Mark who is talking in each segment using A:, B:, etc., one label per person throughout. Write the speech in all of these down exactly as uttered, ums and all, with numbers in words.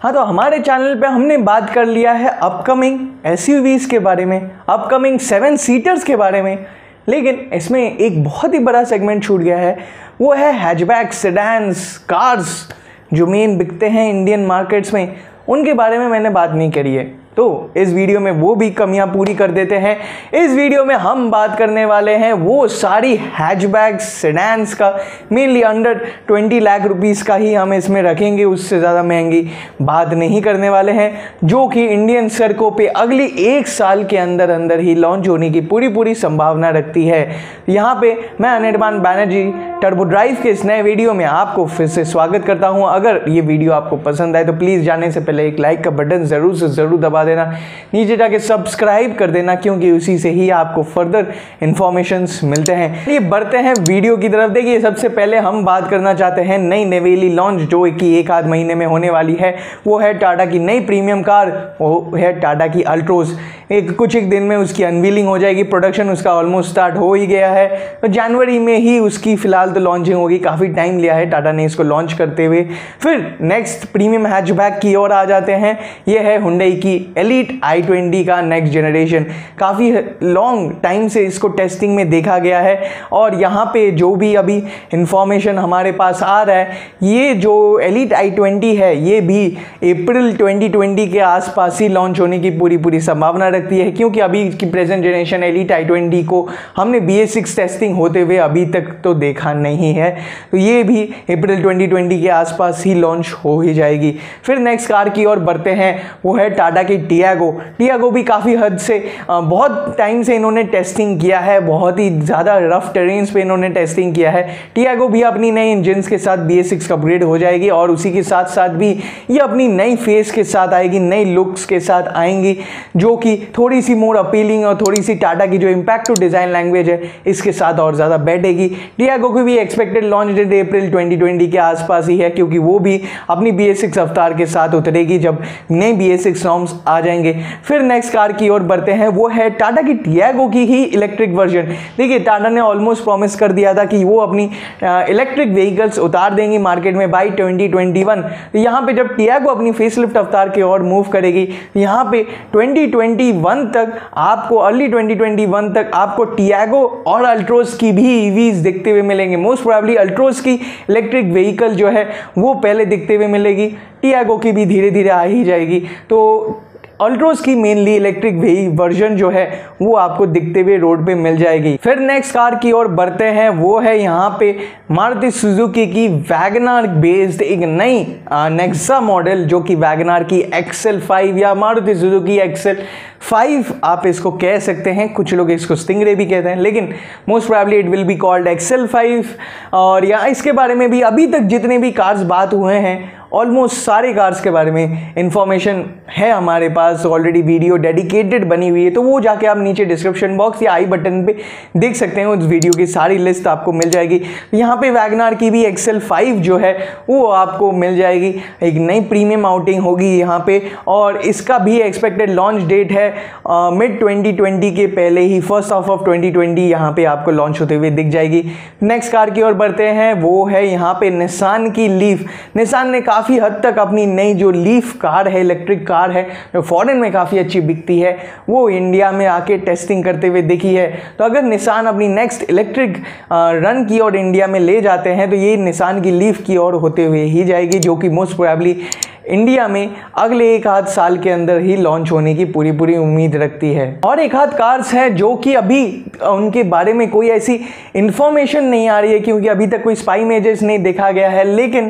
A: हाँ, तो हमारे चैनल पे हमने बात कर लिया है अपकमिंग एसयूवीज़ के बारे में, अपकमिंग सेवन सीटर्स के बारे में, लेकिन इसमें एक बहुत ही बड़ा सेगमेंट छूट गया है, वो है हैचबैक, सेडान्स, कार्स जो मेन बिकते हैं इंडियन मार्केट्स में, उनके बारे में मैंने बात नहीं करी है। तो इस वीडियो में वो भी कमियां पूरी कर देते हैं। इस वीडियो में हम बात करने वाले हैं वो सारी हैचबैक सेडान्स का, mainly under twenty lakh rupees का ही हम इसमें रखेंगे, उससे ज़्यादा महंगी बात नहीं करने वाले हैं, जो कि इंडियन सड़कों पे अगली एक साल के अंदर अंदर ही लॉन्च होने की पूरी पूरी संभावना रखती है। यहाँ पे मैं अनिर्बान बैनर्जी टर्बो ड्राइव के इस नए वीडियो में आपको फिर से स्वागत करता हूँ। अगर ये वीडियो आपको पसंद आए तो प्लीज़ जाने से पहले एक लाइक का बटन ज़रूर से ज़रूर दबा देना, नीचे जाके सब्सक्राइब कर देना, क्योंकि उसी से ही आपको फर्दर इंफॉर्मेशंस मिलते हैं। ये बढ़ते हैं वीडियो की तरफ। देखिए, सबसे पहले हम बात करना चाहते हैं नई नवेली लॉन्च जो कि एक आध महीने में होने वाली है। वो है टाटा की नई प्रीमियम कार, वो है टाटा की अल्ट्रोज। एक कुछ एक दिन में उसकी अनवीलिंग हो जाएगी, प्रोडक्शन उसका ऑलमोस्ट स्टार्ट हो ही गया है, तो जनवरी में ही उसकी फिलहाल तो लॉन्चिंग होगी। काफ़ी टाइम लिया है टाटा ने इसको लॉन्च करते हुए। फिर नेक्स्ट प्रीमियम हैचबैक की ओर आ जाते हैं। ये है हुंडई की एलीट आई ट्वेंटी का नेक्स्ट जनरेशन। काफ़ी लॉन्ग टाइम से इसको टेस्टिंग में देखा गया है, और यहाँ पे जो भी अभी इंफॉर्मेशन हमारे पास आ रहा है, ये जो एलीट आई ट्वेंटी है ये भी अप्रैल ट्वेंटी ट्वेंटी के आसपास ही लॉन्च होने की पूरी पूरी संभावना रखती है, क्योंकि अभी की present generation elite i twenty को हमने बी एस सिक्स टेस्टिंग होते हुए अभी तक तो देखा नहीं है, तो ये भी अप्रैल ट्वेंटी ट्वेंटी के आसपास ही लॉन्च हो ही जाएगी। फिर नेक्स्ट कार की ओर बढ़ते हैं, वो है टाटा की टियागो। टियागो भी काफ़ी हद से बहुत टाइम से इन्होंने टेस्टिंग किया है, बहुत ही ज़्यादा रफ टेरेन्स पे इन्होंने टेस्टिंग किया है। टियागो भी अपनी नई इंजन्स के साथ बी एस सिक्स अपग्रेड हो जाएगी, और उसी के साथ साथ भी ये अपनी नई फेस के साथ आएगी, नई लुक्स के साथ आएंगी, जो कि थोड़ी सी मोर अपीलिंग और थोड़ी सी टाटा की जो इम्पैक्ट टू डिज़ाइन लैंग्वेज है इसके साथ और ज़्यादा बैठेगी। टियागो की भी expected launch date April twenty twenty के आसपास ही है, क्योंकि वो भी अपनी बी एस सिक्स अवतार के साथ उतरेगी जब नई बी एस सिक्स नॉर्म्स आ जाएंगे। फिर नेक्स्ट कार की ओर बढ़ते हैं, वो है टाटा की टियागो की ही इलेक्ट्रिक वर्जन। देखिए, टाटा ने ऑलमोस्ट प्रॉमिस कर दिया था कि वो अपनी इलेक्ट्रिक व्हीकल्स उतार देंगी मार्केट में बाई ट्वेंटी ट्वेंटी वन। तो यहाँ पे जब टियागो अपनी फेसलिफ्ट अवतार की ओर मूव करेगी, यहाँ पे ट्वेंटी ट्वेंटी वन तक आपको, अर्ली ट्वेंटी ट्वेंटी वन तक आपको टियागो और अल्ट्रोज की भी ईवीज दिखते हुए मिलेंगे। मोस्ट प्रोबेबली अल्ट्रोज की इलेक्ट्रिक व्हीकल जो है वो पहले दिखते हुए मिलेगी, टियागो की भी धीरे धीरे आ ही जाएगी। तो अल्ट्रोज की मेनली इलेक्ट्रिक वर्जन जो है वो आपको दिखते हुए रोड पे मिल जाएगी। फिर नेक्स्ट कार की ओर बढ़ते हैं, वो है यहाँ पे मारुति सुजुकी की वैगनार बेस्ड एक नई नेक्सा मॉडल, जो कि वैगनार की एक्स एल फाइव या Maruti Suzuki X L five आप इसको कह सकते हैं, कुछ लोग इसको स्टिंगरे भी कहते हैं, लेकिन most probably it will be called X L five. और यहाँ इसके बारे में भी अभी तक जितने भी कार्स बात हुए हैं, ऑलमोस्ट सारे कार्स के बारे में इंफॉर्मेशन है हमारे पास, ऑलरेडी वीडियो डेडिकेटेड बनी हुई है, तो वो जाके आप नीचे डिस्क्रिप्शन बॉक्स या आई बटन पे देख सकते हैं, उस वीडियो की सारी लिस्ट आपको मिल जाएगी। यहाँ पे वैगनार की भी एक्स एल फाइव जो है वो आपको मिल जाएगी, एक नई प्रीमियम आउटिंग होगी यहाँ पे, और इसका भी एक्सपेक्टेड लॉन्च डेट है मिड ट्वेंटी ट्वेंटी के पहले ही, first half of twenty twenty यहाँ पे आपको लॉन्च होते हुए दिख जाएगी। नेक्स्ट कार की ओर बढ़ते हैं, वो है यहाँ पे निसान की लीफ। निसान ने काफ़ी हद तक अपनी नई जो लीफ कार है, इलेक्ट्रिक कार है, जो फॉरेन में काफ़ी अच्छी बिकती है, वो इंडिया में आके टेस्टिंग करते हुए दिखी है। तो अगर निसान अपनी नेक्स्ट इलेक्ट्रिक रन की ओर इंडिया में ले जाते हैं, तो ये निसान की लीफ की ओर होते हुए ही जाएगी, जो कि मोस्ट प्रोबेबली इंडिया में अगले एक आध साल के अंदर ही लॉन्च होने की पूरी पूरी उम्मीद रखती है। और एक आध कार्स है जो कि अभी उनके बारे में कोई ऐसी इंफॉर्मेशन नहीं आ रही है, क्योंकि अभी तक कोई स्पाई इमेजेस नहीं देखा गया है, लेकिन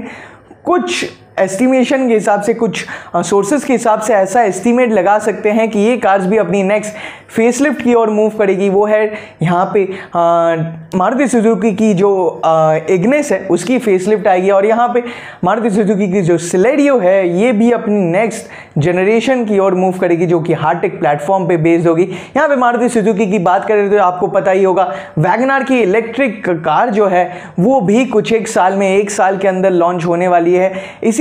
A: कुछ एस्टिमेशन के हिसाब से, कुछ सोर्सेज के हिसाब से ऐसा एस्टिमेट लगा सकते हैं कि ये कार्स भी अपनी नेक्स्ट फेसलिफ्ट की ओर मूव करेगी। वो है यहाँ पे मारुति सुजुकी की जो इग्निस है उसकी फेसलिफ्ट आएगी, और यहाँ पे मारुति सुजुकी की जो सिलेरियो है ये भी अपनी नेक्स्ट जनरेशन की ओर मूव करेगी, जो कि हार्टेक प्लेटफॉर्म पे बेस्ड होगी। यहाँ पे मारुति सुजुकी की बात करें तो आपको पता ही होगा, वैगनार की इलेक्ट्रिक कार जो है वो भी कुछ एक साल में, एक साल के अंदर लॉन्च होने वाली है। इसी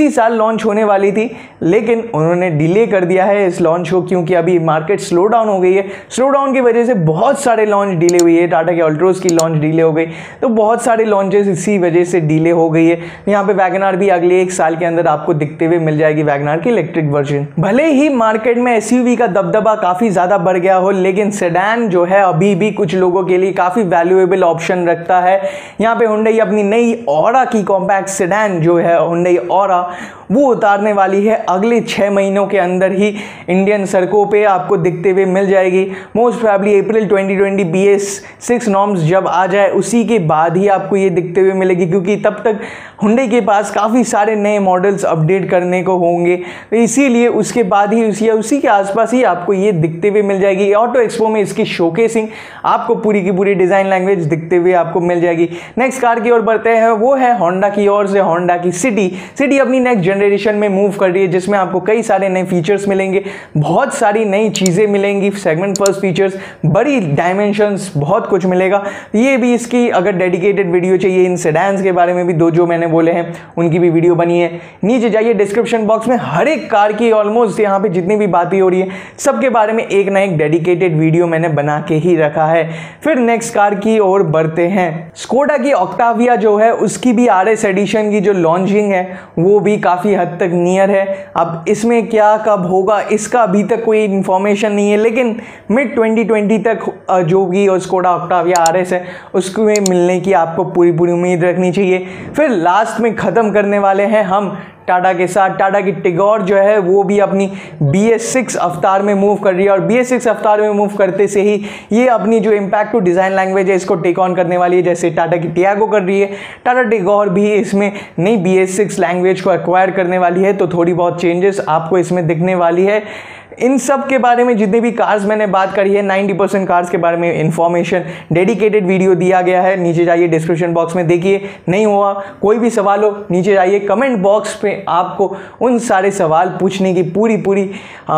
A: इसी साल लॉन्च होने वाली थी, लेकिन उन्होंने डिले कर दिया है इस लॉन्च को, क्योंकि अभी मार्केट स्लो डाउन हो गई है। स्लो डाउन की वजह से बहुत सारे लॉन्च डिले हुई है। टाटा के अल्ट्रोज की लॉन्च डिले हो गई, तो बहुत सारे लॉन्चेस इसी वजह से डिले हो गई है। यहाँ पे वैगनार भी अगले एक साल के अंदर आपको दिखते हुए मिल जाएगी, वैगनार की इलेक्ट्रिक वर्जन। भले ही मार्केट में एसयूवी का दबदबा काफी ज्यादा बढ़ गया हो, लेकिन सेडान जो है अभी भी कुछ लोगों के लिए काफी वैल्यूएबल ऑप्शन रखता है। यहाँ पे हुंडई अपनी नई ऑरा की कॉम्पैक्ट सेडान जो है हुंडई ऑरा, वो उतारने वाली है अगले छः महीनों के अंदर ही इंडियन सड़कों पे आपको दिखते हुए मिल जाएगी। Most probably April twenty twenty B S six norms जब आ जाए उसी के बाद ही आपको ये दिखते हुए मिलेगी, क्योंकि तब तक हुंडई के पास काफ़ी सारे नए मॉडल्स अपडेट करने को होंगे, तो इसीलिए उसके बाद ही उसी या उसी के आसपास ही आपको ये दिखते हुए मिल जाएगी। ऑटो एक्सपो में इसकी शोकेसिंग आपको पूरी की पूरी डिज़ाइन लैंग्वेज दिखते हुए आपको मिल जाएगी। नेक्स्ट कार की ओर बढ़ते हैं, वो है होंडा की ओर से होंडा की सिटी। सिटी अपनी नेक्स्ट जनरेशन में मूव कर रही है, जिसमें आपको कई सारे नए फीचर्स मिलेंगे, बहुत सारी नई चीज़ें मिलेंगी, सेगमेंट फर्स्ट फीचर्स, बड़ी डायमेंशंस, बहुत कुछ मिलेगा। ये भी इसकी अगर डेडिकेटेड वीडियो चाहिए इन सेडान्स के बारे में भी, दो जो मैंने बोले हैं उनकी भी वीडियो बनी है, नीचे जाइए डिस्क्रिप्शन बॉक्स में हर एक कार की ऑलमोस्ट यहाँ पे जितनी भी बातें हो रही है सबके बारे में एक ना एक डेडिकेटेड वीडियो मैंने बना के ही रखा है। फिर नेक्स्ट कार की ओर बढ़ते हैं। स्कोडा की ऑक्टाविया जो है उसकी भी आर एस एडिशन की जो लॉन्चिंग है वो भी काफ़ी हद तक नियर है। अब इसमें क्या कब होगा इसका अभी तक कोई इन्फॉर्मेशन नहीं है, लेकिन मिड ट्वेंटी ट्वेंटी तक जो भी स्कोडा ऑक्टाविया आर एस है उसको मिलने की आपको पूरी पूरी उम्मीद रखनी चाहिए। फिर लास्ट में ख़त्म करने वाले हैं हम टाटा के साथ। टाटा की टिगोर जो है वो भी अपनी बी एस सिक्स अवतार में मूव कर रही है, और बी एस सिक्स अवतार में मूव करते से ही ये अपनी जो इम्पैक्ट टू डिज़ाइन लैंग्वेज है इसको टेक ऑन करने वाली है, जैसे टाटा की टियागो कर रही है। टाटा टिगोर भी इसमें नई बी एस सिक्स लैंग्वेज को एक्वायर करने वाली है, तो थोड़ी बहुत चेंजेस आपको इसमें दिखने वाली है। इन सब के बारे में जितने भी कार्स मैंने बात करी है, नाइन्टी परसेंट कार्स के बारे में इंफॉर्मेशन डेडिकेटेड वीडियो दिया गया है। नीचे जाइए डिस्क्रिप्शन बॉक्स में देखिए। नहीं हुआ कोई भी सवाल हो नीचे जाइए कमेंट बॉक्स पे, आपको उन सारे सवाल पूछने की पूरी पूरी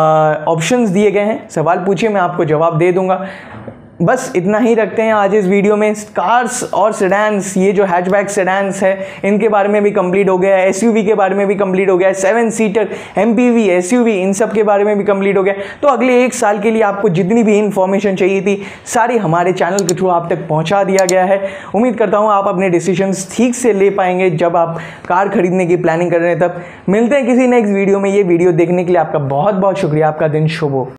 A: ऑप्शंस दिए गए हैं। सवाल पूछिए, मैं आपको जवाब दे दूंगा। बस इतना ही रखते हैं आज इस वीडियो में। कार्स और सेडान्स, ये जो हैचबैक सेडान्स है इनके बारे में भी कंप्लीट हो गया है, एसयूवी के बारे में भी कंप्लीट हो गया है, सेवन सीटर एमपीवी एसयूवी इन सब के बारे में भी कंप्लीट हो गया। तो अगले एक साल के लिए आपको जितनी भी इंफॉर्मेशन चाहिए थी सारी हमारे चैनल के थ्रू आप तक पहुंचा दिया गया है। उम्मीद करता हूं आप अपने डिसीजंस ठीक से ले पाएंगे जब आप कार खरीदने की प्लानिंग कर रहे हैं। तब मिलते हैं किसी नेक्स्ट वीडियो में। ये वीडियो देखने के लिए आपका बहुत बहुत शुक्रिया। आपका दिन शुभ हो।